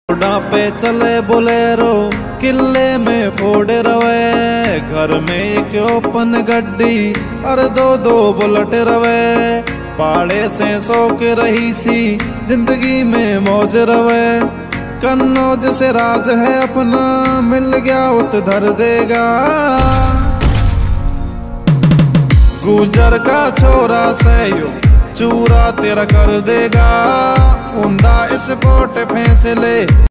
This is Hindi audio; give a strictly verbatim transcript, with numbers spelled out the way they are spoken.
रोडा पे चले बोलेरो, किले में फोड़ रवे, घर में एक ओपन गड्डी और दो दो बुलेट रवे। पाड़े से सो के रही सी जिंदगी में मौज रवे, कन्नौज से राज है अपना, मिल गया उत धर देगा। गुजर का छोरा से यो चूरा तेरा कर देगा, उमदा इस पोट फैसले